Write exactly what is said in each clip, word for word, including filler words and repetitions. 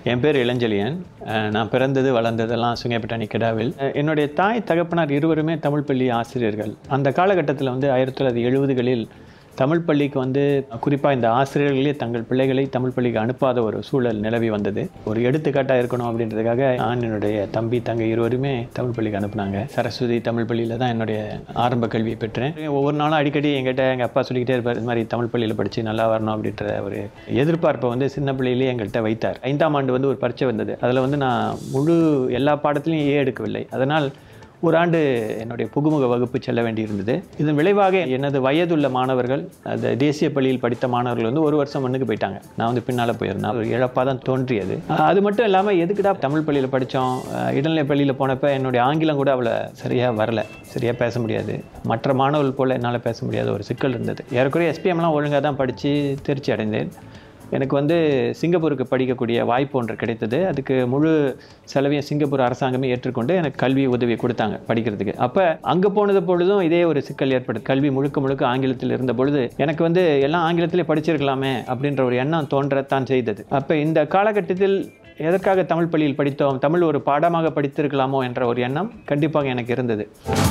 என் பேர் இளஞ்செழியன். நான் பிறந்தது வளர்ந்ததெல்லாம் சுங்கைப்பட்டாணி கிடாவில். என்னுடைய தாய் தகப்பனார் இருவருமே தமிழ் பள்ளி ஆசிரியர்கள். அந்த காலகட்டத்தில் வந்து ஆயிரத்தி தொள்ளாயிரத்தி எழுபதுகளில் தமிழ் பள்ளிக்கு வந்து குறிப்பாக இந்த ஆசிரியர்களே தங்கள் பிள்ளைகளை தமிழ் பள்ளிக்கு அனுப்பாத ஒரு சூழல் நிலவி வந்தது. ஒரு எடுத்துக்காட்டாக இருக்கணும் அப்படின்றதுக்காக நான் என்னுடைய தம்பி தங்கை இருவருமே தமிழ் பள்ளிக்கு அனுப்புனாங்க. சரஸ்வதி தமிழ் பள்ளியில் தான் என்னுடைய ஆரம்ப கல்வியை பெற்றேன். ஒவ்வொரு நாளும் அடிக்கடி எங்கிட்ட எங்கள் அப்பா சொல்லிக்கிட்டே இருப்பார், இது மாதிரி தமிழ் பள்ளியில் படித்து நல்லா வரணும் அப்படின்ற ஒரு எதிர்பார்ப்பை வந்து சின்ன பிள்ளையிலேயே எங்கள்கிட்ட வைத்தார். ஐந்தாம் ஆண்டு வந்து ஒரு பரீட்சை வந்தது. அதில் வந்து நான் முழு எல்லா பாடத்துலையும் ஏ எடுக்கவில்லை. அதனால் ஒரு ஆண்டு என்னுடைய புகுமுக வகுப்பு செல்ல வேண்டியிருந்தது. இதன் விளைவாக எனது வயதுள்ள மாணவர்கள், அந்த தேசிய பள்ளியில் படித்த மாணவர்கள் வந்து ஒரு வருஷம் முன்னுக்கு போயிட்டாங்க. நான் வந்து பின்னால் போயிருந்தேன். ஒரு இழப்பாக தான் தோன்றியது. அது மட்டும் இல்லாமல் எதுக்குடா தமிழ் பள்ளியில் படித்தோம், இடைநிலை பள்ளியில் போனப்போ என்னுடைய ஆங்கிலம் கூட அவ்வளோ சரியாக வரல, சரியாக பேச முடியாது. மற்ற மாணவர்கள் போல் என்னால் பேச முடியாத ஒரு சிக்கல் இருந்தது. ஏறக்குறைய எஸ்பிஎம்லாம் ஒழுங்காக தான் படித்து தேர்ச்சி அடைந்தேன். எனக்கு வந்து சிங்கப்பூருக்கு படிக்கக்கூடிய வாய்ப்பு ஒன்று கிடைத்தது. அதுக்கு முழு செலவையும் சிங்கப்பூர் அரசாங்கமே ஏற்றுக்கொண்டு எனக்கு கல்வி உதவி கொடுத்தாங்க படிக்கிறதுக்கு. அப்போ அங்கே போனது பொழுதும் இதே ஒரு சிக்கல் ஏற்படுது. கல்வி முழுக்க முழுக்க ஆங்கிலத்தில் இருந்த பொழுது எனக்கு வந்து எல்லாம் ஆங்கிலத்திலே படிச்சிருக்கலாமே அப்படின்ற ஒரு எண்ணம் தோன்றத்தான் செய்தது. அப்போ இந்த காலகட்டத்தில் எதற்காக தமிழ் பள்ளியில் படித்தோம், தமிழ் ஒரு பாடமாக படித்திருக்கலாமோ என்ற ஒரு எண்ணம் கண்டிப்பாக எனக்கு இருந்தது.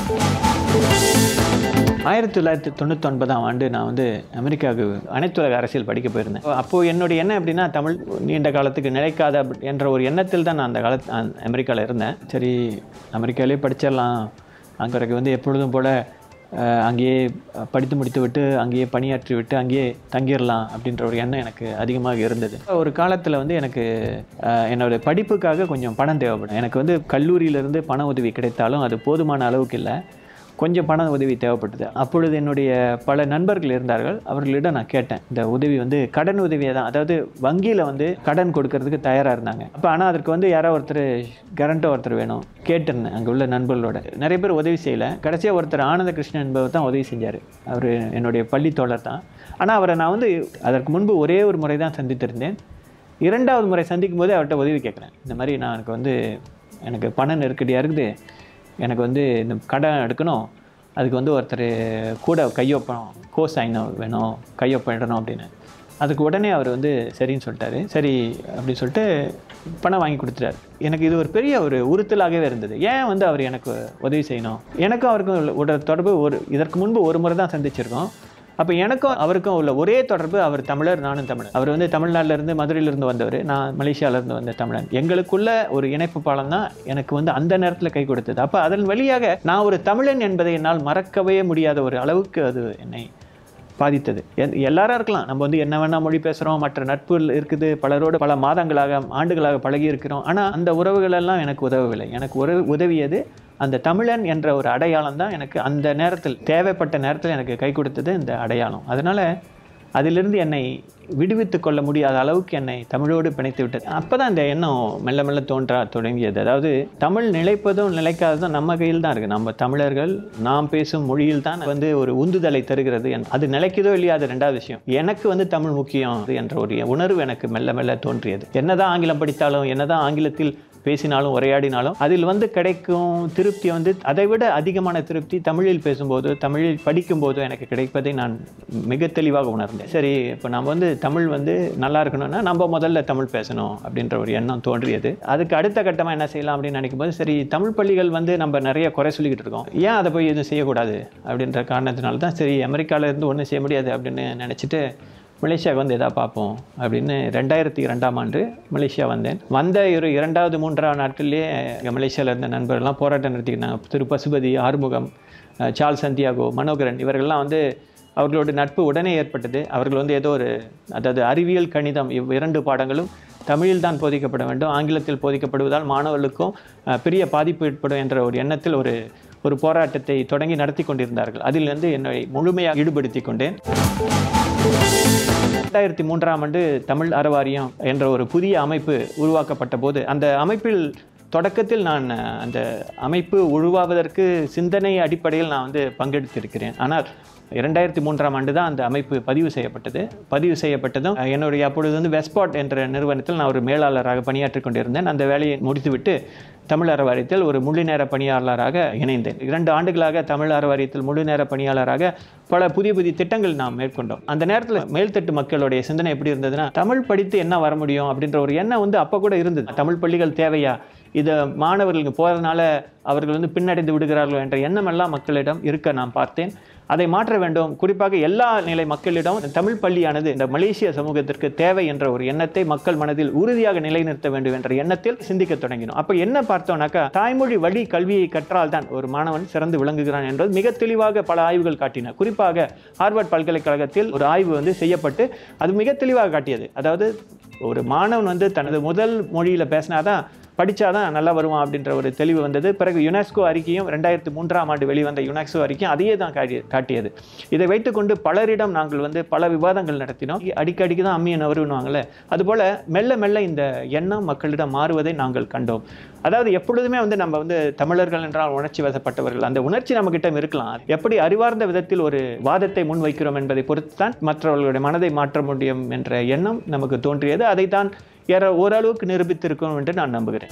ஆயிரத்தி தொள்ளாயிரத்தி தொண்ணூற்றி ஒன்பதாம் ஆண்டு நான் வந்து அமெரிக்காவுக்கு அனைத்துலக அரசியல் படிக்க போயிருந்தேன். அப்போது என்னுடைய எண்ணம் எப்படின்னா, தமிழ் நீண்ட காலத்துக்கு நிலைக்காத என்ற ஒரு எண்ணத்தில் தான் நான் அந்த காலத்து அமெரிக்காவில் இருந்தேன். சரி, அமெரிக்காவிலே படிச்சிடலாம், அங்கே வந்து எப்பொழுதும் போல் அங்கேயே படித்து முடித்து விட்டு அங்கேயே பணியாற்றி விட்டு அங்கேயே தங்கிடலாம் அப்படின்ற ஒரு எண்ணம் எனக்கு அதிகமாக இருந்தது. ஒரு காலத்தில் வந்து எனக்கு என்னோடய படிப்புக்காக கொஞ்சம் பணம் தேவைப்படும். எனக்கு வந்து கல்லூரியிலிருந்து பண உதவி கிடைத்தாலும் அது போதுமான அளவுக்கு இல்லை, கொஞ்சம் பண உதவி தேவைப்பட்டது. அப்பொழுது என்னுடைய பல நண்பர்கள் இருந்தார்கள். அவர்களிடம் நான் கேட்டேன், இந்த உதவி வந்து கடன் உதவியை தான், அதாவது வங்கியில் வந்து கடன் கொடுக்கறதுக்கு தயாராக இருந்தாங்க. அப்போ ஆனால் அதற்கு வந்து யாரோ ஒருத்தர் கரண்ட்டோ ஒருத்தர் வேணும் கேட்டிருந்தேன். அங்கே உள்ள நண்பர்களோட நிறைய பேர் உதவி செய்யலை. கடைசியாக ஒருத்தர் ஆனந்த கிருஷ்ணன் என்பவர் தான் உதவி செஞ்சார். அவர் என்னுடைய பள்ளி தோழர் தான். ஆனால் அவரை நான் வந்து அதற்கு முன்பு ஒரே ஒரு முறை தான் சந்தித்திருந்தேன். இரண்டாவது முறை சந்திக்கும் போது அவர்கிட்ட உதவி கேட்குறேன். இந்த மாதிரி நான் எனக்கு வந்து எனக்கு பண நெருக்கடியாக இருக்குது, எனக்கு வந்து இந்த கடன் எடுக்கணும், அதுக்கு வந்து ஒருத்தர் கூட கையொப்பம் கோ சைன் வேணும், கையொப்பிடணும் அப்படின்னு. அதுக்கு உடனே அவர் வந்து சரின்னு சொல்லிட்டாரு. சரி அப்படின்னு சொல்லிட்டு பணம் வாங்கி கொடுத்துட்டார். எனக்கு இது ஒரு பெரிய ஒரு உறுத்தலாகவே இருந்தது. ஏன் வந்து அவர் எனக்கு உதவி செய்யணும்? எனக்கும் அவருக்கும் உள்ள தொடர்பு ஒரு இதற்கு முன்பு ஒரு முறை தான் சந்திச்சிருக்கோம். அப்போ எனக்கும் அவருக்கும் உள்ள ஒரே தொடர்பு, அவர் தமிழர், நானும் தமிழர். அவர் வந்து தமிழ்நாட்டிலேருந்து மதுரையிலேருந்து வந்தவர், நான் மலேசியாவிலேருந்து வந்த தமிழன். எங்களுக்குள்ள ஒரு இணைப்பு பாலம் தான் எனக்கு வந்து அந்த நேரத்தில் கை கொடுத்தது. அப்போ அதன் வழியாக நான் ஒரு தமிழன் என்பதை என்னால் மறக்கவே முடியாத ஒரு அளவுக்கு அது என்னை பாதித்தது. எல்லாரும் இருக்கலாம், நம்ம வந்து என்ன வேணால் மொழி பேசுகிறோம், மற்ற நட்பு இருக்குது, பலரோடு பல மாதங்களாக ஆண்டுகளாக பழகி இருக்கிறோம். ஆனால் அந்த உறவுகளெல்லாம் எனக்கு உதவவில்லை. எனக்கு ஒரு உதவியது அந்த தமிழன் என்ற ஒரு அடையாளம் தான். எனக்கு அந்த நேரத்தில் தேவைப்பட்ட நேரத்தில் எனக்கு கை கொடுத்தது இந்த அடையாளம். அதனால் அதிலிருந்து என்னை விடுவித்து கொள்ள முடியாத அளவுக்கு என்னை தமிழோடு பிணைத்து விட்டது. அப்போ தான் இந்த எண்ணம் மெல்ல மெல்ல தோன்றா தொடங்கியது. அதாவது தமிழ் நிலைப்பதும் நிலைக்காததும் நம்ம கையில் தான் இருக்குது. நம்ம தமிழர்கள் நாம் பேசும் மொழியில் தான் வந்து ஒரு உந்துதலை தருகிறது. அது நிலைக்குதோ இல்லையா அது ரெண்டாவது விஷயம். எனக்கு வந்து தமிழ் முக்கியம் என்ற ஒரு உணர்வு எனக்கு மெல்ல மெல்ல தோன்றியது. என்னதான் ஆங்கிலம் படித்தாலும், என்னதான் ஆங்கிலத்தில் பேசினாலும் உரையாடினாலும் அதில் வந்து கிடைக்கும் திருப்தி வந்து அதை விட அதிகமான திருப்தி தமிழில் பேசும்போது, தமிழில் படிக்கும்போது எனக்கு கிடைப்பதை நான் மிக தெளிவாக உணர்ந்தேன். சரி, இப்போ நம்ம வந்து தமிழ் வந்து நல்லா இருக்கணும்னா நம்ம முதல்ல தமிழ் பேசணும் அப்படின்ற ஒரு எண்ணம் தோன்றியது. அதுக்கு அடுத்த கட்டமாக என்ன செய்யலாம் அப்படின்னு நினைக்கும் போது, சரி தமிழ் பள்ளிகள் வந்து நம்ம நிறைய குறை சொல்லிக்கிட்டு இருக்கோம், ஏன் அதை போய் எதுவும் செய்யக்கூடாது அப்படின்ற காரணத்தினால தான் சரி அமெரிக்காவில் இருந்து ஒன்றும் செய்ய முடியாது அப்படின்னு நினச்சிட்டு மலேசியாவுக்கு வந்து எதாவது பார்ப்போம் அப்படின்னு ரெண்டாயிரத்தி இரண்டாம் ஆண்டு மலேசியா வந்தேன். வந்த ஒரு இரண்டாவது மூன்றாவது நாட்கள்லேயே எங்கள் மலேசியாவில் இருந்த நண்பர்கள்லாம் போராட்டம் நடத்திக்கிட்டாங்க. திரு பசுபதி, ஆறுமுகம், சார்ல்ஸ் சந்தியாகோ, மனோகரன் இவர்கள்லாம் வந்து அவர்களோட நட்பு உடனே ஏற்பட்டது. அவர்கள் வந்து ஏதோ ஒரு அதாவது அறிவியல், கணிதம் இவ் இரண்டு பாடங்களும் தமிழில் தான் போதிக்கப்பட வேண்டும், ஆங்கிலத்தில் போதிக்கப்படுவதால் மாணவர்களுக்கும் பெரிய பாதிப்பு ஏற்படும் என்ற ஒரு எண்ணத்தில் ஒரு ஒரு போராட்டத்தை தொடங்கி நடத்தி கொண்டிருந்தார்கள். அதிலிருந்து என்னை முழுமையாக ஈடுபடுத்தி கொண்டேன். இரண்டாயிரத்தி மூன்றாம் ஆண்டு தமிழ் அறவாரியம் என்ற ஒரு புதிய அமைப்பு உருவாக்கப்பட்ட போது, அந்த அமைப்பில் தொடக்கத்தில் நான் அந்த அமைப்பு உருவாவதற்கு சிந்தனை அடிப்படையில் நான் வந்து பங்கெடுத்திருக்கிறேன். ஆனால் இரண்டாயிரத்தி மூன்றாம் ஆண்டு தான் அந்த அமைப்பு பதிவு செய்யப்பட்டது. பதிவு செய்யப்பட்டதும் என்னுடைய அப்பொழுது வந்து வெஸ்பாட் என்ற நிறுவனத்தில் நான் ஒரு மேலாளராக பணியாற்றி கொண்டிருந்தேன். அந்த வேலையை முடித்துவிட்டு தமிழ் அறவாரியத்தில் ஒரு முழு நேர பணியாளராக இணைந்தேன். இரண்டு ஆண்டுகளாக தமிழ் அறவாரியத்தில் முழு நேர பணியாளராக பல புதிய புதிய திட்டங்கள் நாம் மேற்கொண்டோம். அந்த நேரத்தில் மேல்தட்டு மக்களுடைய சிந்தனை எப்படி இருந்ததுன்னா, தமிழ் படித்து என்ன வர முடியும் அப்படின்ற ஒரு எண்ணம் வந்து அப்போ கூட இருந்தது. தமிழ் பள்ளிகள் தேவையா, இதை மாணவர்களுக்கு போகிறதுனால அவர்கள் வந்து பின்னடைந்து விடுகிறார்கள் என்ற எண்ணம் எல்லாம் மக்களிடம் இருக்க நான் பார்த்தேன். அதை மாற்ற வேண்டும். குறிப்பாக எல்லா நிலை மக்களிடம் தமிழ் பள்ளியானது இந்த மலேசிய சமூகத்திற்கு தேவை என்ற ஒரு எண்ணத்தை மக்கள் மனதில் உறுதியாக நிலைநிறுத்த வேண்டும் என்ற எண்ணத்தில் சிந்திக்க தொடங்கினோம். அப்போ என்ன பார்த்தோம்னாக்கா, தாய்மொழி வழி கல்வியை கற்றால் தான் ஒரு மாணவன் சிறந்து விளங்குகிறான் என்பது மிக தெளிவாக பல ஆய்வுகள் காட்டின. குறிப்பாக ஹார்வர்ட் பல்கலைக்கழகத்தில் ஒரு ஆய்வு வந்து செய்யப்பட்டு அது மிக தெளிவாக காட்டியது. அதாவது ஒரு மாணவன் வந்து தனது முதல் மொழியில் பேசினாதான் படித்தாதான் நல்லா வருவான் அப்படின்ற ஒரு தெளிவு வந்தது. பிறகு யுனெஸ்கோ அறிக்கையும் ரெண்டாயிரத்தி மூன்றாம் ஆண்டு வெளிவந்த யுனெஸ்கோ அறிக்கையும் அதையே தான் காட்டி காட்டியது. இதை வைத்துக்கொண்டு பலரிடம் நாங்கள் வந்து பல விவாதங்கள் நடத்தினோம். அடிக்கடிக்கு தான் அம்மியை நவருவாங்கல்ல, அதுபோல் மெல்ல மெல்ல இந்த எண்ணம் மக்களிடம் மாறுவதை நாங்கள் கண்டோம். அதாவது எப்பொழுதுமே வந்து நம்ம வந்து தமிழர்கள் என்றால் உணர்ச்சி வசப்பட்டவர்கள், அந்த உணர்ச்சி நம்மகிட்ட இருக்கலாம். எப்படி அறிவார்ந்த விதத்தில் ஒரு வாதத்தை முன்வைக்கிறோம் என்பதை பொறுத்து தான் மற்றவர்களுடைய மனதை மாற்ற முடியும் என்ற எண்ணம் நமக்கு தோன்றியது. அதைத்தான் ஏற ஓரளவுக்கு நிரூபித்திருக்கும் என்று நான் நம்புகிறேன்.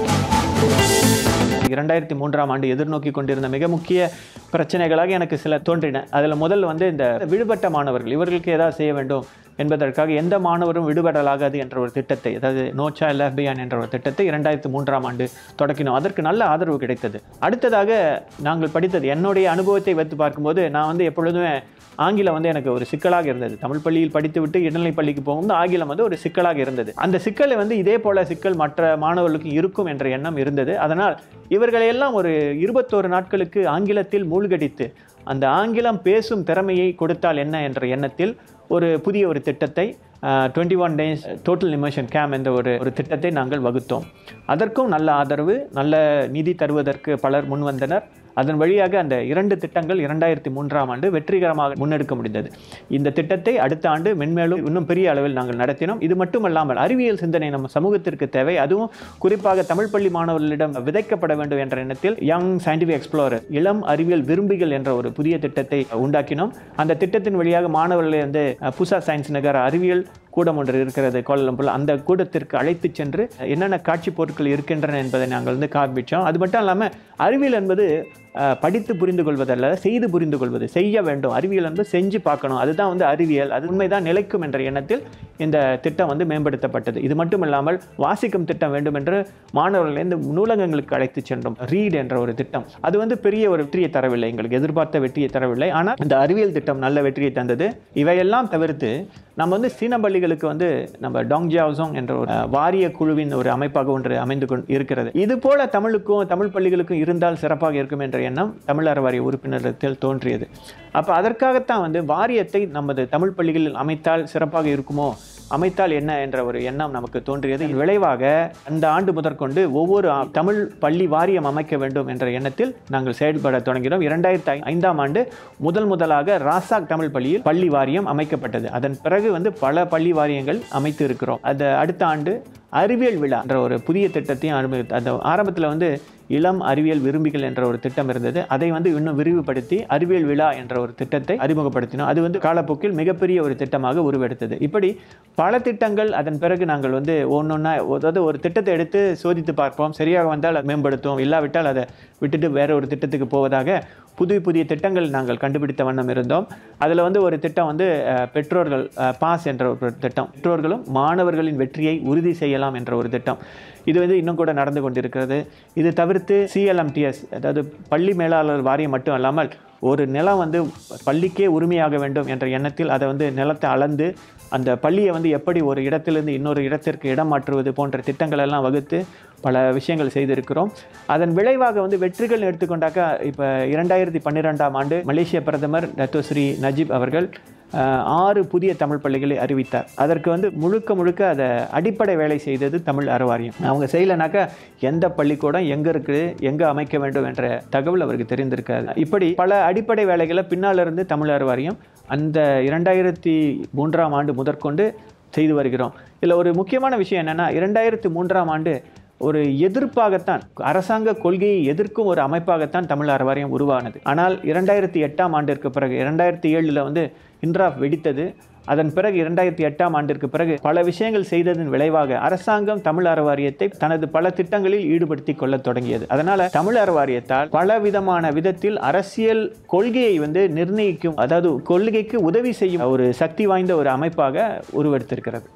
இரண்டாயிரத்தி மூன்றாம் ஆண்டு எதிர்நோக்கி கொண்டிருந்த மிக முக்கிய பிரச்சனைகளாக எனக்கு சில தோன்றின. அதில் முதல் வந்து இந்த விடுபட்ட மாணவர்கள், இவர்களுக்கு ஏதாவது செய்ய வேண்டும் என்பதற்காக எந்த மாணவரும் விடுபடலாகாது என்ற ஒரு திட்டத்தை, அதாவது நோ சைல்ட் லெஃப்ட் பிஹைண்ட் என்ற ஒரு திட்டத்தை இரண்டாயிரத்தி மூன்றாம் ஆண்டு தொடக்கினோம். அதற்கு நல்ல ஆதரவு கிடைத்தது. அடுத்ததாக நாங்கள் படித்தது, என்னுடைய அனுபவத்தை வைத்து பார்க்கும்போது நான் வந்து எப்பொழுதுமே ஆங்கிலம் வந்து எனக்கு ஒரு சிக்கலாக இருந்தது. தமிழ் பள்ளியில் படித்துவிட்டு இடைநிலை பள்ளிக்கு போகும்போது ஆங்கிலம் வந்து ஒரு சிக்கலாக இருந்தது. அந்த சிக்கலை வந்து இதே போல சிக்கல் மற்ற மாணவர்களுக்கு இருக்கும் என்ற எண்ணம் இருந்தது. அதனால் இவர்களையெல்லாம் ஒரு இருபத்தோரு நாட்களுக்கு ஆங்கிலத்தில் மூழ்கடித்து அந்த ஆங்கிலம் பேசும் திறமையை கொடுத்தால் என்ன என்ற எண்ணத்தில் ஒரு புதிய ஒரு திட்டத்தை twenty one days total immersion camp என்ற ஒரு ஒரு திட்டத்தை நாங்கள் வகுத்தோம். அதற்கும் நல்ல ஆதரவு, நல்ல நிதி தருவதற்கு பலர் முன்வந்தனர். அதன் வழியாக அந்த இரண்டு திட்டங்கள் இரண்டாயிரத்தி மூன்றாம் ஆண்டு வெற்றிகரமாக முன்னெடுக்க முடிந்தது. இந்த திட்டத்தை அடுத்த ஆண்டு மென்மேலும் இன்னும் பெரிய அளவில் நாங்கள் நடத்தினோம். இது மட்டுமல்லாமல் அறிவியல் சிந்தனை நம்ம சமூகத்திற்கு தேவை, அதுவும் குறிப்பாக தமிழ் பள்ளி மாணவர்களிடம் விதைக்கப்பட வேண்டும் என்ற எண்ணத்தில் யங் சயின்டிஃபிக் எக்ஸ்ப்ளோரர், இளம் அறிவியல் விரும்பிகள் என்ற ஒரு புதிய திட்டத்தை உண்டாக்கினோம். அந்த திட்டத்தின் வழியாக மாணவர்களை வந்து புசா சயின்ஸ் நகர் அறிவியல் கூடம் ஒன்று இருக்கிறது கோலாலம்பூர், அந்த கூடத்திற்கு அழைத்து சென்று என்னென்ன காட்சி பொருட்கள் இருக்கின்றன என்பதை நாங்கள் வந்து காண்பித்தோம். அது மட்டும் இல்லாமல் அறிவியல் என்பது படித்து புரிந்து கொள்வதல்ல, செய்து புரிந்து கொள்வது, செய்ய வேண்டும். அறிவியல் வந்து செஞ்சு பார்க்கணும், அதுதான் வந்து அறிவியல், அது உண்மைதான் நிலைக்கும் என்ற எண்ணத்தில் இந்த திட்டம் வந்து மேம்படுத்தப்பட்டது. இது மட்டும் இல்லாமல் வாசிக்கும் திட்டம் வேண்டும் என்று மாணவர்களை இந்த நூலகங்களுக்கு அழைத்து சென்றோம். ரீட் என்ற ஒரு திட்டம், அது வந்து பெரிய ஒரு வெற்றியை தரவில்லை, எங்களுக்கு எதிர்பார்த்த வெற்றியை தரவில்லை. ஆனால் இந்த அறிவியல் திட்டம் நல்ல வெற்றியை தந்தது. இவையெல்லாம் தவிர்த்து நம்ம வந்து சீன பள்ளிகளுக்கு வந்து நம்ம டாங் ஜியாவோசோங் என்ற ஒரு வாரிய குழுவின் ஒரு அமைப்பாக ஒன்று அமைந்து கொண்டு இருக்கிறது. இது போல தமிழுக்கும் தமிழ் பள்ளிகளுக்கும் இருந்தால் சிறப்பாக இருக்கும் என்ற எண்ணம் தமிழ் அறவாரிய உறுப்பினர்கள் தோன்றியது. அப்போ அதற்காகத்தான் வந்து வாரியத்தை நமது தமிழ் பள்ளிகளில் அமைத்தால் சிறப்பாக இருக்குமோ, அமைத்தால் என்ன என்ற ஒரு எண்ணம் நமக்கு தோன்றியது. விளைவாக அந்த ஆண்டு முதற்கொண்டு ஒவ்வொரு தமிழ் பள்ளி வாரியம் அமைக்க வேண்டும் என்ற எண்ணத்தில் நாங்கள் செயல்பட தொடங்கினோம். இரண்டாயிரத்தி ஐந்தாம் ஆண்டு முதல் முதலாக ராசாக் தமிழ் பள்ளியில் பள்ளி வாரியம் அமைக்கப்பட்டது. அதன் பிறகு வந்து பல பள்ளி வாரியங்கள் அமைத்து இருக்கிறோம். அது அடுத்த ஆண்டு அறிவியல் விழா என்ற ஒரு புதிய திட்டத்தையும் அனுமதி, அந்த ஆரம்பத்தில் வந்து இளம் அறிவியல் விரும்பிகள் என்ற ஒரு திட்டம் இருந்தது. அதை வந்து இன்னும் விரிவுபடுத்தி அறிவியல் விழா என்ற ஒரு திட்டத்தை அறிமுகப்படுத்தினோம். அது வந்து காலப்போக்கில் மிகப்பெரிய ஒரு திட்டமாக உருவெடுத்தது. இப்படி பல திட்டங்கள் அதன் பிறகு நாங்கள் வந்து ஒன்றொன்னா, அதாவது ஒரு திட்டத்தை எடுத்து சோதித்து பார்ப்போம், சரியாக வந்தால் அதை மேம்படுத்துவோம், இல்லாவிட்டால் அதை விட்டுட்டு வேற ஒரு திட்டத்துக்கு போவதாக புதிய புதிய திட்டங்கள் நாங்கள் கண்டுபிடித்த வண்ணம் இருந்தோம். அதில் வந்து ஒரு திட்டம் வந்து பெற்றோர்கள் பாஸ் என்ற ஒரு திட்டம், பெற்றோர்களும் மாணவர்களின் வெற்றியை உறுதி செய்யலாம் என்ற ஒரு திட்டம். இது வந்து இன்னும் கூட நடந்து கொண்டிருக்கிறது. இது தவிர்த்து சிஎல்எம்டிஎஸ், அதாவது பள்ளி மேலாளர் வாரியம் மட்டும் அல்லாமல் ஒரு நிலம் வந்து பள்ளிக்கே உரிமையாக வேண்டும் என்ற எண்ணத்தில் அதை வந்து நிலத்தை அளந்து அந்த பள்ளியை வந்து எப்படி ஒரு இடத்திலிருந்து இன்னொரு இடத்திற்கு இடம் மாற்றுவது போன்ற திட்டங்கள் எல்லாம் வகுத்து பல விஷயங்கள் செய்திருக்கிறோம். அதன் விளைவாக வந்து வெற்றிகள் எடுத்துக்கொண்டாக்கா, இப்போ இரண்டாயிரத்தி பன்னிரெண்டாம் ஆண்டு மலேசிய பிரதமர் டத்தோஸ்ரீ நஜீப் அவர்கள் ஆறு புதிய தமிழ் பள்ளிகளை அறிவித்தார். அதற்கு வந்து முழுக்க முழுக்க அதை அடிப்படை வேலை செய்தது தமிழ் அறவாரியம். அவங்க செய்யலைனாக்கா எந்த பள்ளிக்கூடம் எங்கே இருக்குது, எங்கே அமைக்க வேண்டும் என்ற தகவல் அவருக்கு தெரிந்திருக்காது. இப்படி பல அடிப்படை வேலைகளை பின்னால் இருந்து தமிழ் அறவாரியம் அந்த இரண்டாயிரத்தி மூன்றாம் ஆண்டு முதற்கொண்டு செய்து வருகிறோம். இதில் ஒரு முக்கியமான விஷயம் என்னென்னா, இரண்டாயிரத்தி மூன்றாம் ஆண்டு ஒரு எதிர்ப்பாகத்தான், அரசாங்க கொள்கையை எதிர்க்கும் ஒரு அமைப்பாகத்தான் தமிழ் அறவாரியம் உருவானது. ஆனால் இரண்டாயிரத்தி எட்டாம் ஆண்டிற்கு பிறகு இரண்டாயிரத்தி ஏழில் வந்து இன்ட்ராஃப் வெடித்தது. அதன் பிறகு இரண்டாயிரத்தி எட்டாம் ஆண்டிற்கு பிறகு பல விஷயங்கள் செய்ததன் விளைவாக அரசாங்கம் தமிழ் அறவாரியத்தை தனது பல திட்டங்களில் ஈடுபடுத்தி கொள்ள தொடங்கியது. அதனால தமிழ் அறவாரியத்தால் பல விதமான விதத்தில் அரசியல் கொள்கையை வந்து நிர்ணயிக்கும், அதாவது கொள்கைக்கு உதவி செய்யும் ஒரு சக்தி வாய்ந்த ஒரு அமைப்பாக உருவெடுத்திருக்கிறது.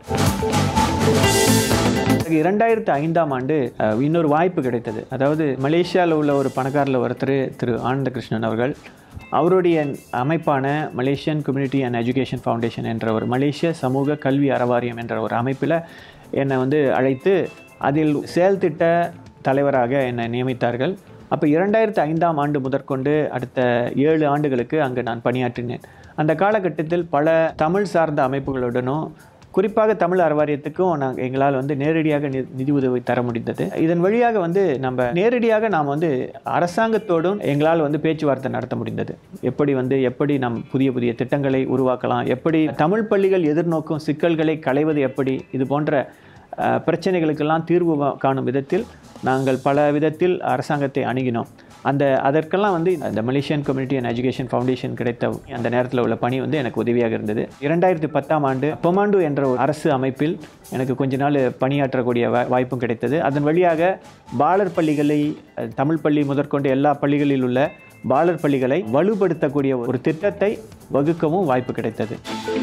இரண்டாயிரத்தி ஐந்தாம் ஆண்டு இன்னொரு வாய்ப்பு கிடைத்தது. அதாவது மலேசியாவில் உள்ள ஒரு பணக்காரில் ஒருத்தர் திரு ஆனந்த கிருஷ்ணன் அவர்கள், அவருடைய அமைப்பான Malaysian community and education foundation என்ற ஒரு மலேசிய சமூக கல்வி அறவாரியம் என்ற ஒரு அமைப்பில் என்னை வந்து அழைத்து அதில் செயல் திட்ட தலைவராக என்னை நியமித்தார்கள். அப்போ இரண்டாயிரத்தி ஐந்தாம் ஆண்டு முதற்கொண்டு அடுத்த ஏழு ஆண்டுகளுக்கு அங்கு நான் பணியாற்றினேன். அந்த காலகட்டத்தில் பல தமிழ் சார்ந்த அமைப்புகளுடனும் குறிப்பாக தமிழ் அறவாரியத்துக்கும் நாங்கள் எங்களால் வந்து நேரடியாக நிதி உதவி தர முடிந்தது. இதன் வழியாக வந்து நம்ம நேரடியாக நாம் வந்து அரசாங்கத்தோடும் எங்களால் வந்து பேச்சுவார்த்தை நடத்த முடிந்தது. எப்படி வந்து எப்படி நம் புதிய புதிய திட்டங்களை உருவாக்கலாம், எப்படி தமிழ் பள்ளிகள் எதிர்நோக்கும் சிக்கல்களை களைவது எப்படி, இது போன்ற பிரச்சனைகளுக்கெல்லாம் தீர்வு காணும் விதத்தில் நாங்கள் பல விதத்தில் அரசாங்கத்தை அணுகினோம். அந்த அதற்கெல்லாம் வந்து இந்த Malaysian community and education foundation கிடைத்த அந்த நேரத்தில் உள்ள பணி வந்து எனக்கு உதவியாக இருந்தது. இரண்டாயிரத்தி பத்தாம் ஆண்டு பொமாண்டு என்ற ஒரு அரசு அமைப்பில் எனக்கு கொஞ்ச நாள் பணியாற்றக்கூடிய வாய்ப்பும் கிடைத்தது. அதன் வழியாக பாலர் பள்ளிகளை, தமிழ் பள்ளி முதற்கொண்டு எல்லா பள்ளிகளில் உள்ள பாலர் பள்ளிகளை வலுப்படுத்தக்கூடிய ஒரு திட்டத்தை வகுக்கவும் வாய்ப்பு கிடைத்தது.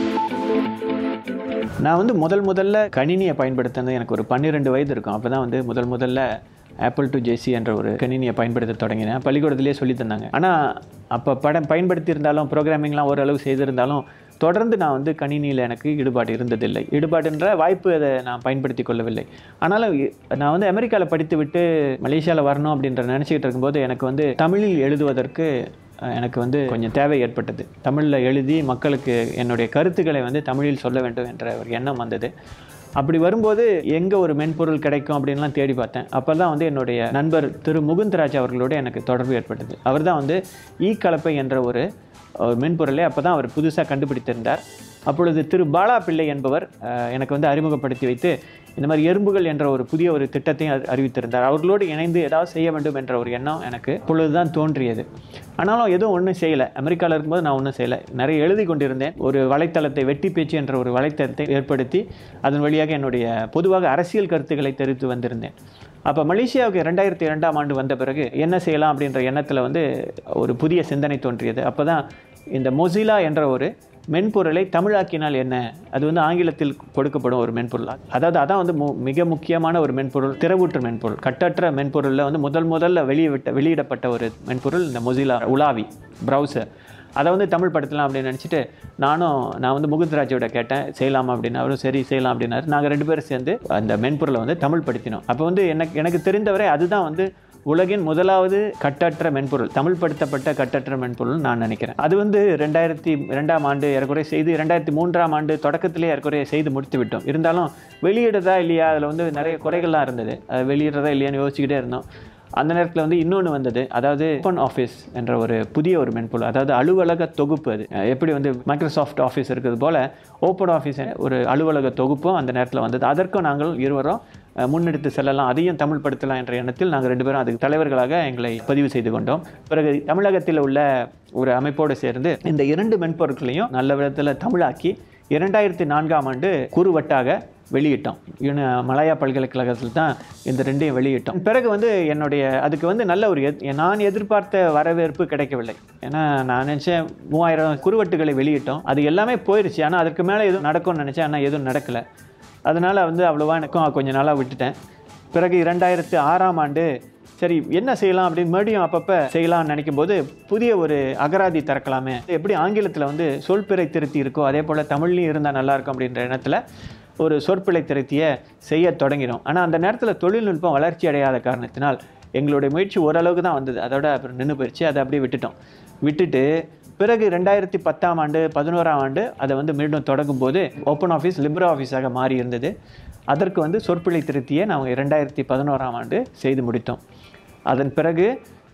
நான் வந்து முதல் முதல்ல கணினியை பயன்படுத்தினது எனக்கு ஒரு பன்னிரெண்டு வயது இருக்கும். அப்போ தான் வந்து முதல் முதல்ல ஆப்பிள் டு ஜேசி என்ற ஒரு கணினியை பயன்படுத்த தொடங்கினேன். பள்ளிக்கூடத்திலே சொல்லி தந்தாங்க. ஆனால் அப்போ படம் பயன்படுத்தி இருந்தாலும் ப்ரோக்ராமிங்லாம் ஓரளவு செய்திருந்தாலும் தொடர்ந்து நான் வந்து கணினியில் எனக்கு ஈடுபாடு இருந்ததில்லை. ஈடுபாடுன்ற வாய்ப்பு அதை நான் பயன்படுத்தி கொள்ளவில்லை. ஆனாலும் நான் வந்து அமெரிக்காவில் படித்து விட்டு மலேசியாவில் வரணும் அப்படின்ற நினச்சிக்கிட்டு இருக்கும்போது எனக்கு வந்து தமிழில் எழுதுவதற்கு எனக்கு வந்து கொஞ்சம் தேவை ஏற்பட்டது. தமிழில் எழுதி மக்களுக்கு என்னுடைய கருத்துக்களை வந்து தமிழில் சொல்ல வேண்டும் என்ற ஒரு எண்ணம் வந்தது. அப்படி வரும்போது எங்கே ஒரு மென்பொருள் கிடைக்கும் அப்படின்லாம் தேடி பார்த்தேன். அப்போ தான் வந்து என்னுடைய நண்பர் திரு முகுந்தராஜ் அவர்களோடு எனக்கு தொடர்பு ஏற்பட்டது. அவர் தான் வந்து ஈ கலப்பை என்ற ஒரு மென்பொருளை அப்போ தான் அவர் புதுசாக கண்டுபிடித்திருந்தார். அப்பொழுது திரு பாலா பிள்ளை என்பவர் எனக்கு வந்து அறிமுகப்படுத்தி வைத்து இந்த மாதிரி எறும்புகள் என்ற ஒரு புதிய ஒரு திட்டத்தையும் அறிவித்திருந்தார். அவர்களோடு இணைந்து ஏதாவது செய்ய வேண்டும் என்ற ஒரு எண்ணம் எனக்கு அப்பொழுது தான் தோன்றியது. ஆனாலும் எதுவும் ஒன்றும் செய்யலை. அமெரிக்காவில் இருக்கும்போது நான் ஒன்றும் செய்யலை. நிறைய எழுதி கொண்டிருந்தேன். ஒரு வலைத்தளத்தை, வெட்டி பேச்சு என்ற ஒரு வலைத்தளத்தை ஏற்படுத்தி அதன் வழியாக என்னுடைய பொதுவாக அரசியல் கருத்துக்களை தெரிவித்து வந்திருந்தேன். அப்போ மலேசியாவுக்கு ரெண்டாயிரத்தி இரண்டாம் ஆண்டு வந்த பிறகு என்ன செய்யலாம் அப்படின்ற எண்ணத்தில் வந்து ஒரு புதிய சிந்தனை தோன்றியது. அப்போ தான் இந்த மொசிலா என்ற ஒரு மென்பொருளை தமிழாக்கினால் என்ன, அது வந்து ஆங்கிலத்தில் கொடுக்கப்படும் ஒரு மென்பொருள். அதாவது அதான் வந்து மிக முக்கியமான ஒரு மென்பொருள், திறவூற்று மென்பொருள். கட்டற்ற மென்பொருளில் வந்து முதல் முதல்ல வெளியிட்ட வெளியிடப்பட்ட ஒரு மென்பொருள் இந்த மொசிலா உலாவி ப்ரௌசர். அதை வந்து தமிழ் படுத்தலாம் அப்படின்னு நினச்சிட்டு நானும் நான் வந்து முகுந்தராஜோட கேட்டேன் செய்யலாமா அப்படின்னு. அவரும் சரி செய்யலாம் அப்படின்னாரு. நாங்கள் ரெண்டு பேரும் சேர்ந்து அந்த மென்பொருளை வந்து தமிழ் படுத்தினோம். அப்போ வந்து எனக்கு எனக்கு தெரிந்தவரை அதுதான் வந்து உலகின் முதலாவது கட்டற்ற மென்பொருள், தமிழ் படுத்தப்பட்ட கட்டற்ற மென்பொருள் நான் நினைக்கிறேன். அது வந்து ரெண்டாயிரத்தி ரெண்டாம் ஆண்டு ஏறக்குறைய செய்து ரெண்டாயிரத்தி மூன்றாம் ஆண்டு தொடக்கத்திலே ஏறக்குறைய செய்து முடித்து விட்டோம். இருந்தாலும் வெளியிடுறதா இல்லையா, அதில் வந்து நிறைய குறைகள்லாம் இருந்தது. அது வெளியிடுறதா இல்லையான்னு யோசிச்சுக்கிட்டே இருந்தோம். அந்த நேரத்தில் வந்து இன்னொன்று வந்தது. அதாவது ஓப்பன் ஆஃபீஸ் என்ற ஒரு புதிய ஒரு மென்பொருள், அதாவது அலுவலக தொகுப்பு. அது எப்படி வந்து மைக்ரோசாஃப்ட் ஆஃபீஸ் இருக்கிறது போல் ஓப்பன் ஆஃபீஸ் ஒரு அலுவலக தொகுப்பும் அந்த நேரத்தில் வந்தது. அதற்கும் நாங்கள் இருவரும் முன்னெடுத்து செல்லலாம், அதையும் தமிழ் படுத்தலாம் என்ற எண்ணத்தில் நாங்கள் ரெண்டு பேரும் அதுக்கு தலைவர்களாக எங்களை பதிவு செய்து கொண்டோம். பிறகு தமிழகத்தில் உள்ள ஒரு அமைப்போடு சேர்ந்து இந்த இரண்டு மென்பொருட்களையும் நல்ல விதத்தில் தமிழாக்கி இரண்டாயிரத்தி நான்காம் ஆண்டு குறுவட்டாக வெளியிட்டோம். மலாயா பல்கலைக்கழகத்தில் தான் இந்த ரெண்டையும் வெளியிட்டோம். பிறகு வந்து என்னுடைய அதுக்கு வந்து நல்ல ஒரு நான் எதிர்பார்த்த வரவேற்பு கிடைக்கவில்லை. ஏன்னா நான் நினச்சேன் மூவாயிரம் குறுவட்டுகளை வெளியிட்டோம், அது எல்லாமே போயிடுச்சு. ஆனால் அதுக்கு மேலே எதுவும் நடக்கும்னு நினச்சேன், ஆனால் எதுவும் நடக்கலை. அதனால் வந்து அவ்வளோவா எனக்கும் கொஞ்சம் நாளாக விட்டுட்டேன். பிறகு இரண்டாயிரத்து ஆறாம் ஆண்டு சரி என்ன செய்யலாம் அப்படின்னு மறுபடியும் அப்பப்போ செய்யலாம்னு நினைக்கும் போது புதிய ஒரு அகராதி திறக்கலாமே, எப்படி ஆங்கிலத்தில் வந்து சொல்பிறை திருத்தி இருக்கோ அதே போல் தமிழ்லையும் இருந்தால் நல்லாயிருக்கும் அப்படின்ற எண்ணத்தில் ஒரு சொற்பிழை திருத்தியை செய்ய தொடங்கினோம். ஆனால் அந்த நேரத்தில் தொழில்நுட்பம் வளர்ச்சி அடையாத காரணத்தினால் எங்களுடைய முயற்சி ஓரளவுக்கு தான் வந்தது. அதோட அப்புறம் நின்று போயிடுச்சு. அதை அப்படியே விட்டுட்டோம். விட்டுட்டு பிறகு ரெண்டாயிரத்தி பத்தாம் ஆண்டு பதினோராம் ஆண்டு அதை வந்து மீண்டும் தொடங்கும் போது ஓப்பன் ஆஃபீஸ் லிப்ரே ஆஃபீஸாக மாறி இருந்தது. அதற்கு வந்து சொற்பிழை திருத்தியை நாங்கள் இரண்டாயிரத்தி பதினோராம் ஆண்டு செய்து முடித்தோம். அதன் பிறகு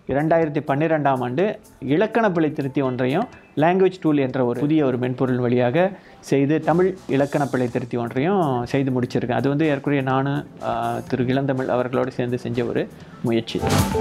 இரண்டாயிரத்தி பன்னிரெண்டாம் ஆண்டு இலக்கண பிழை திருத்தி ஒன்றையும் லாங்குவேஜ் டூல் என்ற ஒரு புதிய ஒரு மென்பொருள் வழியாக செய்து தமிழ் இலக்கண பிழை திருத்தி ஒன்றையும் செய்து முடிச்சிருக்கேன். அது வந்து ஏற்கனவே நானும் திரு இளந்தமிழ் அவர்களோடு சேர்ந்து செஞ்ச ஒரு முயற்சி.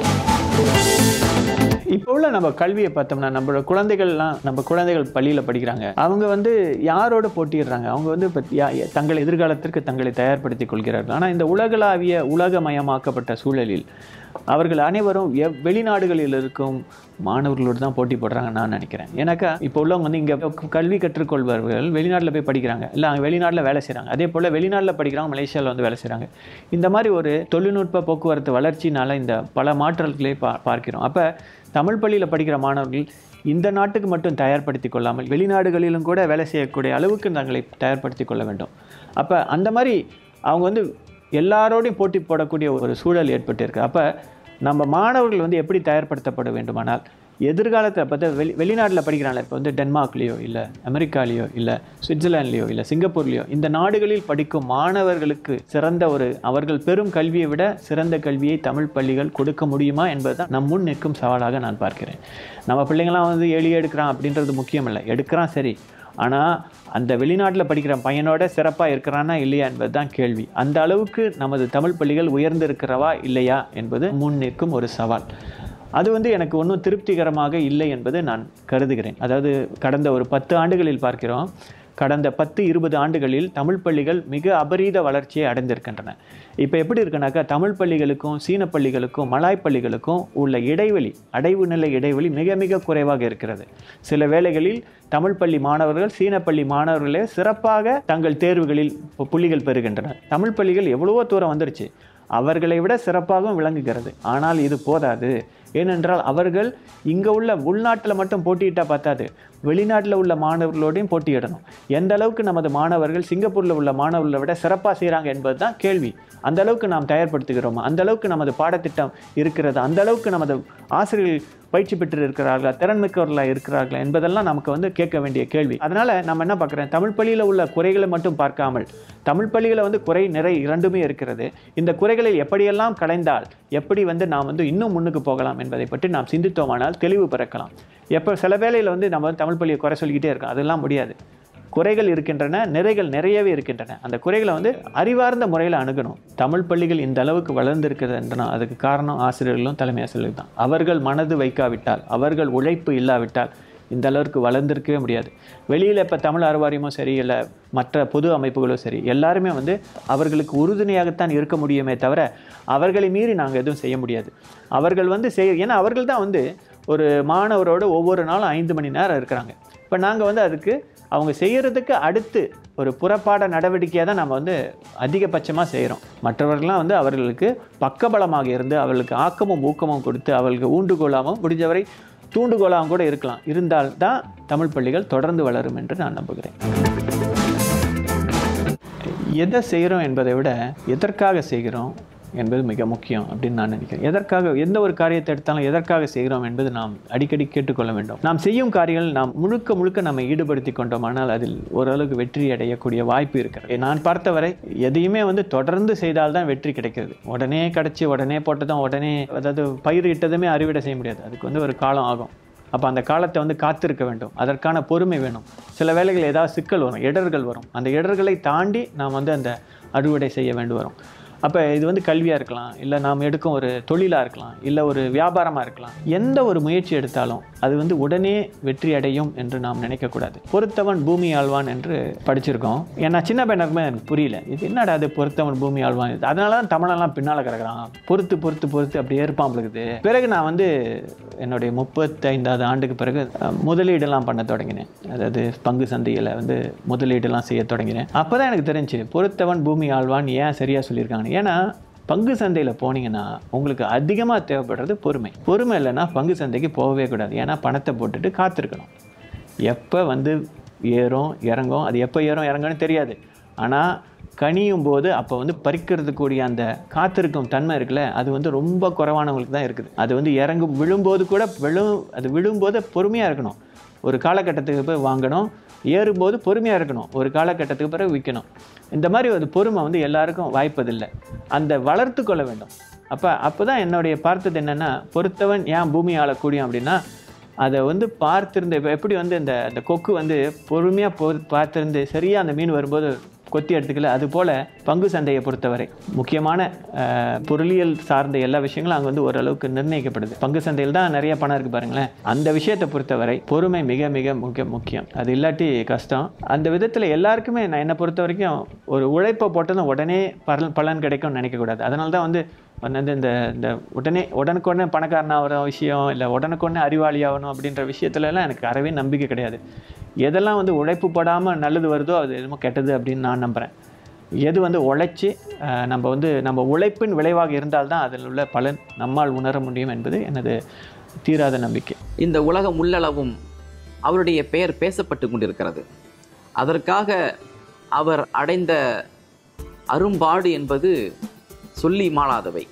இப்போ உள்ள நம்ம கல்வியை பார்த்தோம்னா நம்மளோட குழந்தைகள்லாம் நம்ம குழந்தைகள் பள்ளியில் படிக்கிறாங்க. அவங்க வந்து யாரோட போட்டிடுறாங்க? அவங்க வந்து தங்கள் எதிர்காலத்திற்கு தங்களை தயார்படுத்திக் கொள்கிறார்கள். ஆனால் இந்த உலகளாவிய உலகமயமாக்கப்பட்ட சூழலில் அவர்கள் அனைவரும் வெளிநாடுகளில் இருக்கும் மாணவர்களோடு தான் போட்டி போடுறாங்கன்னு நான் நினைக்கிறேன். ஏன்னாக்கா இப்போ உள்ளவங்க வந்து இங்கே கல்வி கற்றுக்கொள்பவர்கள் வெளிநாட்டில் போய் படிக்கிறாங்க, இல்லை அங்கே வெளிநாட்டில் வேலை செய்கிறாங்க. அதே போல் வெளிநாட்டில் படிக்கிறவங்க மலேசியாவில் வந்து வேலை செய்கிறாங்க. இந்த மாதிரி ஒரு தொழில்நுட்ப போக்குவரத்து வளர்ச்சினால இந்த பல மாற்றல்களை பா பார்க்கிறோம். அப்போ தமிழ் பள்ளியில் படிக்கிற மாணவர்கள் இந்த நாட்டுக்கு மட்டும் தயார்படுத்தி கொள்ளாமல் வெளிநாடுகளிலும் கூட வேலை செய்யக்கூடிய அளவுக்கு தங்களை தயார்படுத்தி கொள்ள வேண்டும். அப்போ அந்த மாதிரி அவங்க வந்து எல்லாரோடையும் போட்டி போடக்கூடிய ஒரு சூழல் ஏற்பட்டு இருக்குது. அப்போ நம்ம மாணவர்கள் வந்து எப்படி தயார்படுத்தப்பட வேண்டுமானால் எதிர்காலத்தில் பார்த்தா வெளி வெளிநாட்டில் படிக்கிறாங்களே, இப்போ வந்து டென்மார்க்லேயோ இல்லை அமெரிக்காலேயோ இல்லை சுவிட்சர்லாண்ட்லேயோ இல்லை சிங்கப்பூர்லேயோ இந்த நாடுகளில் படிக்கும் மாணவர்களுக்கு சிறந்த ஒரு அவர்கள் பெரும் கல்வியை விட சிறந்த கல்வியை தமிழ் பள்ளிகள் கொடுக்க முடியுமா என்பது தான் நம் முன் நிற்கும் சவாலாக நான் பார்க்கிறேன். நம்ம பிள்ளைங்களாம் வந்து எளிய எடுக்கிறான் அப்படின்றது முக்கியம் இல்லை, எடுக்கிறான் சரி, ஆனால் அந்த வெளிநாட்டில் படிக்கிற பையனோட சிறப்பாக இருக்கிறானா இல்லையா என்பது தான் கேள்வி. அந்த அளவுக்கு நமது தமிழ் பள்ளிகள் உயர்ந்திருக்கிறவா இல்லையா என்பது முன் நிற்கும் ஒரு சவால். அது வந்து எனக்கு ஒன்றும் திருப்திகரமாக இல்லை என்பது நான் கருதுகிறேன். அதாவது கடந்த ஒரு பத்து ஆண்டுகளில் பார்க்கிறோம், கடந்த பத்து இருபது ஆண்டுகளில் தமிழ் பள்ளிகள் மிக அபரீத வளர்ச்சியை அடைந்திருக்கின்றன. இப்போ எப்படி இருக்குனாக்கா தமிழ் பள்ளிகளுக்கும் சீன பள்ளிகளுக்கும் மலாய் பள்ளிகளுக்கும் உள்ள இடைவெளி, அடைவு நிலை இடைவெளி மிக மிக குறைவாக இருக்கிறது. சில வேளைகளில் தமிழ் பள்ளி மாணவர்கள் சீன பள்ளி மாணவர்களே சிறப்பாக தங்கள் தேர்வுகளில் புள்ளிகள் பெறுகின்றனர். தமிழ் பள்ளிகள் எவ்வளவோ தூரம் வந்துருச்சு, அவர்களை விட சிறப்பாகவும் விளங்குகிறது. ஆனால் இது போதாது. ஏனென்றால் அவர்கள் இங்கே உள்ள உள்நாட்டில் மட்டும் போட்டியிட்டால் பார்த்தாது, வெளிநாட்டில் உள்ள மாணவர்களோடையும் போட்டியிடணும். எந்த அளவுக்கு நமது மாணவர்கள் சிங்கப்பூரில் உள்ள மாணவர்களை விட சிறப்பாக செய்கிறாங்க என்பது தான் கேள்வி. அந்த அளவுக்கு நாம் தயார்படுத்துகிறோமா? அந்த அளவுக்கு நமது பாடத்திட்டம் இருக்கிறது? அந்த அளவுக்கு நமது ஆசிரியர்கள் பயிற்சி பெற்று இருக்கிறார்களா, திறன்மிக்கவர்களாக இருக்கிறார்களா என்பதெல்லாம் நமக்கு வந்து கேட்க வேண்டிய கேள்வி. அதனால் நம்ம என்ன பார்க்குறோம், தமிழ் பள்ளியில் உள்ள குறைகளை மட்டும் பார்க்காமல் தமிழ் பள்ளியில் வந்து குறை நிறை இரண்டுமே இருக்கிறது. இந்த குறைகளை எப்படியெல்லாம் களைந்தால் எப்படி வந்து நாம் வந்து இன்னும் முன்னுக்கு போகலாம் என்பதை பற்றி நாம் சிந்தித்தோமானால் தெளிவு பிறக்கலாம். எப்போ சில வேளையில் வந்து நம்ம தமிழ் பள்ளியை குறை சொல்லிக்கிட்டே இருக்கோம், அதெல்லாம் முடியாது. குறைகள் இருக்கின்றன, நிறைகள் நிறையவே இருக்கின்றன. அந்த குறைகளை வந்து அறிவார்ந்த முறையில் அணுகணும். தமிழ் பள்ளிகள் இந்த அளவுக்கு வளர்ந்திருக்கிறது என்றனா அதுக்கு காரணம் ஆசிரியர்களும் தலைமை ஆசிரியர்கள் தான். அவர்கள் மனது வைக்காவிட்டால், அவர்கள் உழைப்பு இல்லாவிட்டால் இந்த அளவுக்கு வளர்ந்திருக்கவே முடியாது. வெளியில் இப்போ தமிழ் அறவாரியமும் சரி, இல்லை மற்ற பொது அமைப்புகளும் சரி, எல்லாருமே வந்து அவர்களுக்கு உறுதுணையாகத்தான் இருக்க முடியுமே தவிர அவர்களை மீறி நாங்கள் எதுவும் செய்ய முடியாது. அவர்கள் வந்து செய் ஏன்னா அவர்கள் தான் வந்து ஒரு மாணவரோடு ஒவ்வொரு நாளும் ஐந்து மணி நேரம் இருக்கிறாங்க. இப்போ நாங்கள் வந்து அதுக்கு அவங்க செய்கிறதுக்கு அடுத்து ஒரு புறப்பாட நடவடிக்கையாக தான் நம்ம வந்து அதிகபட்சமாக செய்கிறோம். மற்றவர்கள்லாம் வந்து அவர்களுக்கு பக்கபலமாக இருந்து அவர்களுக்கு ஆக்கமும் ஊக்கமும் கொடுத்து அவர்களுக்கு ஊண்டுகோலாகவும் முடிஞ்சவரை தூண்டுகோலாகவும் கூட இருக்கலாம். இருந்தால்தான் தமிழ் பள்ளிகள் தொடர்ந்து வளரும் என்று நான் நம்புகிறேன். எதை செய்கிறோம் என்பதை விட எதற்காக செய்கிறோம் என்பது மிக முக்கியம் அப்படின்னு நான் நினைக்கிறேன். எதற்காக எந்த ஒரு காரியத்தை எடுத்தாலும் எதற்காக செய்கிறோம் என்பது நாம் அடிக்கடி கேட்டுக்கொள்ள வேண்டும். நாம் செய்யும் காரியங்கள் நாம் முழுக்க முழுக்க நம்ம ஈடுபடுத்தி கொண்டோமானால் அதில் ஓரளவுக்கு வெற்றி அடையக்கூடிய வாய்ப்பு இருக்கிறது. நான் பார்த்தவரை எதையுமே வந்து தொடர்ந்து செய்தால்தான் வெற்றி கிடைக்கிறது. உடனே கிடச்சி உடனே போட்டதும் உடனே, அதாவது பயிர் இட்டதுமே அறுவடை செய்ய முடியாது. அதுக்கு வந்து ஒரு காலம் ஆகும். அப்போ அந்த காலத்தை வந்து காத்திருக்க வேண்டும். அதற்கான பொறுமை வேணும். சில வேளைகள் ஏதாவது சிக்கல் வரும், இடர்கள் வரும். அந்த இடர்களை தாண்டி நாம் வந்து அந்த அறுவடை செய்ய வேண்டி வரும். அப்போ இது வந்து கல்வியாக இருக்கலாம், இல்லை நாம் எடுக்கும் ஒரு தொழிலாக இருக்கலாம், இல்லை ஒரு வியாபாரமாக இருக்கலாம். எந்த ஒரு முயற்சி எடுத்தாலும் அது வந்து உடனே வெற்றி அடையும் என்று நாம் நினைக்கக்கூடாது. பொறுத்தவன் பூமி ஆழ்வான் என்று படிச்சிருக்கோம். ஏன்னா சின்ன பையனுக்குமே எனக்கு புரியல, இது என்னடா அது பொறுத்தவன் பூமி ஆழ்வான், அதனால தான் தமிழெல்லாம் பின்னால் கிடக்கிறான், பொறுத்து பொறுத்து பொறுத்து அப்படியே இருப்பான் இருக்குது. பிறகு நான் வந்து என்னுடைய முப்பத்தைந்தாவது ஆண்டுக்கு பிறகு முதலீடெல்லாம் பண்ண தொடங்கினேன். அதாவது பங்கு சந்தையில் வந்து முதலீடெல்லாம் செய்ய தொடங்கினேன். அப்போ தான் எனக்கு தெரிஞ்சு பொறுத்தவன் பூமி ஆழ்வான் ஏன் சரியாக சொல்லியிருக்காங்க. ஏன்னா பங்கு சந்தையில் போனீங்கன்னா உங்களுக்கு அதிகமாக தேவைப்படுறது பொறுமை. பொறுமை இல்லைன்னா பங்கு சந்தைக்கு போகவே கூடாது. ஏன்னா பணத்தை போட்டுட்டு காத்திருக்கணும். எப்போ வந்து ஏறும் இறங்கும், அது எப்போ ஏறும் இறங்கும்னு தெரியாது. ஆனால் கனியும் போது அப்போ வந்து பறிக்கிறதுக்கூடிய அந்த காத்திருக்கும் தன்மை இருக்குல்ல, அது வந்து ரொம்ப குறைவானவங்களுக்கு தான் இருக்குது. அது வந்து இறங்கும் விழும்போது கூட விழும் அது விழும்போது பொறுமையாக இருக்கணும். ஒரு காலகட்டத்துக்கு போய் வாங்கணும், ஏறும்போது பொறுமையாக இருக்கணும், ஒரு காலகட்டத்துக்கு பிறகு விற்கணும். இந்த மாதிரி ஒரு பொறுமை வந்து எல்லாருக்கும் வாய்ப்பதில்லை. அந்த வளர்த்து கொள்ள வேண்டும். அப்போ அப்போ தான் என்னுடைய பார்த்தது என்னென்னா, பொறுத்தவன் ஏன் பூமி ஆளக்கூடியும் அப்படின்னா, அதை வந்து பார்த்திருந்த இப்போ எப்படி வந்து இந்த இந்த கொக்கு வந்து பொறுமையாக பொ பார்த்திருந்து சரியாக அந்த மீன் வரும்போது கொத்தி எடுத்துக்கல, அதுபோல் பங்கு சந்தையை பொறுத்தவரை முக்கியமான பொருளியல் சார்ந்த எல்லா விஷயங்களும் அங்கே வந்து ஓரளவுக்கு நிர்ணயிக்கப்படுது. பங்கு சந்தையில் தான் நிறைய பணம் இருக்குது பாருங்களேன். அந்த விஷயத்தை பொறுத்தவரை பொறுமை மிக மிக முக்கிய முக்கியம். அது இல்லாட்டி கஷ்டம். அந்த விதத்தில் எல்லாருக்குமே நான் என்னை பொறுத்த வரைக்கும் ஒரு உழைப்பை போட்டதும் உடனே பலன் பலன் கிடைக்கும்னு நினைக்கக்கூடாது. அதனால தான் வந்து வந்து இந்த இந்த உடனே உடனுக்குடனே பணக்காரனாகிற விஷயம், இல்லை உடனுக்குடனே அறிவாளி ஆகணும் அப்படின்ற விஷயத்துலலாம் எனக்கு அறவே நம்பிக்கை கிடையாது. எதெல்லாம் வந்து உழைப்பு படாமல் நல்லது வருதோ அது எதுவும் கெட்டது அப்படின்னு நான் நம்புகிறேன். எது வந்து உழைச்சி நம்ம வந்து நம்ம உழைப்பின் விளைவாக இருந்தால்தான் அதில் உள்ள பலன் நம்மால் உணர முடியும் என்பது எனது தீராத நம்பிக்கை. இந்த உலகம் உள்ளளவும் அவருடைய பெயர் பேசப்பட்டு கொண்டிருக்கிறது. அதற்காக அவர் அடைந்த அரும்பாடு என்பது சொல்லி மாளாதவை.